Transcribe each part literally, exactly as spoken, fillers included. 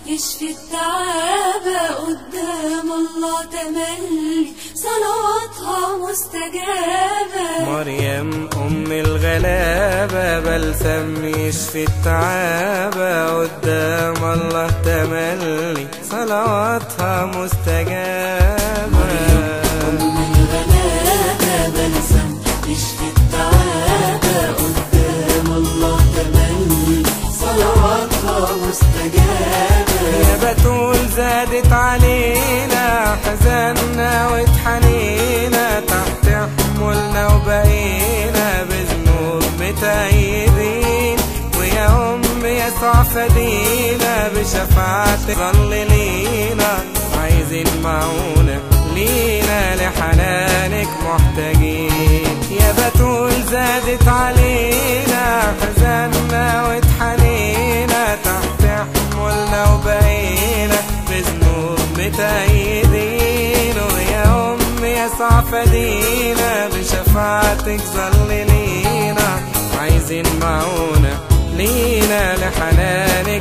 يشفي التعابة قدام الله تملي صلواتها مستجابة. مريم أم الغلابة بلسم يشفي التعابة قدام الله تملي صلواتها مستجابة. مريم أم الغلابة بلسم يشفي التعابة قدام الله تملي صلواتها مستجابة. يا بتول زادت علينا حزننا واتحنينا تحت حمولنا وبقينا بذنوب متأيدين، ويا أم يسوع فدينا بشفاعتك ظل لينا عايزين معونة لينا لحنانك محتاجين. يا بتول زادت علينا حزننا واتحنينا تحت حمولنا وبقينا بذنوب متأيدين، ويا أم يسوع فدينا بشفاعتك ظل لينا عايزين معونة لينا لحنانك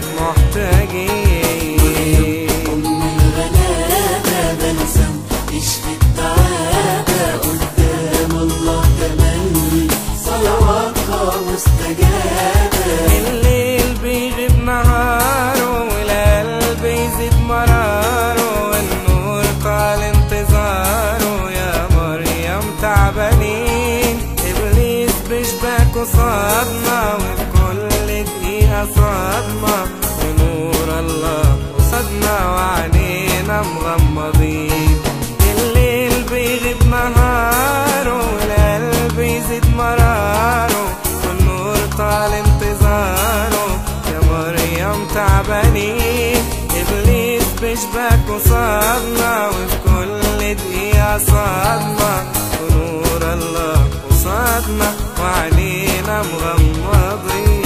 محتاجين. أم الغلابة بلسم يشفي التعابة قدام الله تملي صلواتها مستجابة. الليل بيغيب نهاره والقلب يزيد مراره والنور طال انتظاره، يا مريم تعبانين إبليس بيشبك قصادنا وبكل دقيقة صدمة، ونور الله قصادنا وعينينا مغمضين. الليل بيغيب نهاره والقلب يزيد مراره والنور طال انتظاره، يا مريم تعبانين إبليس بيشبك قصادنا وبكل دقيقة صدمة، ونور الله قصادنا وعينينا مغمضين.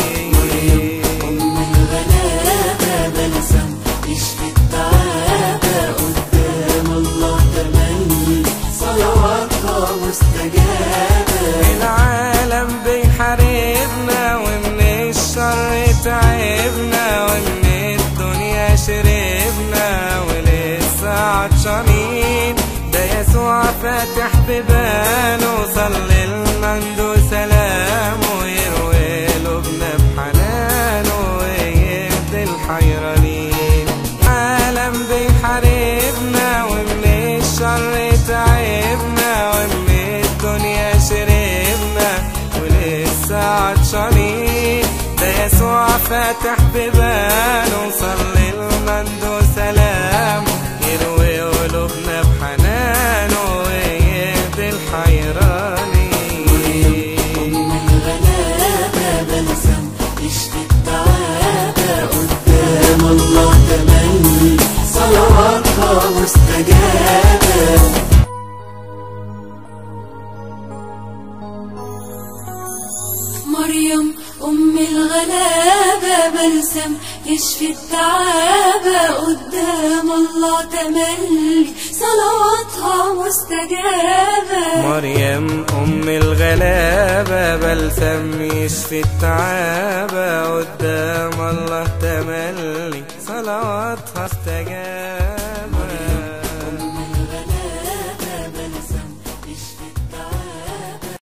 أم الغلابة بلسم يشفي التعابة قدام الله تملي صلواتها مستجابة. العالم بيحاربنا ومن الشر تعبنا ومن الدنيا شربنا ولسه عطشانين، ده يسوع فاتح بيبانه صلي لنا عنده سلامه يروي قلوبنا بحنانه ويهدي الحيرانين. العالم بيحاربنا ومن الشر تعبنا ومن الدنيا شربنا ولسه عطشانين، ده يسوع فاتح بيبانه صلي لنا عنده سلامه يروي قلوبنا بحنانه ويهدي الحيرانين. أم الغلابة بلسم يشفي التعابة قدام الله تملي صلواتها مستجابة. مريم أم الغلابة بلسم يشفي التعابة قدام الله تملي صلواتها مستجابة. مريم أم الغلابة بلسم يشفي التعابة قدام الله تملي صلواتها استجابة.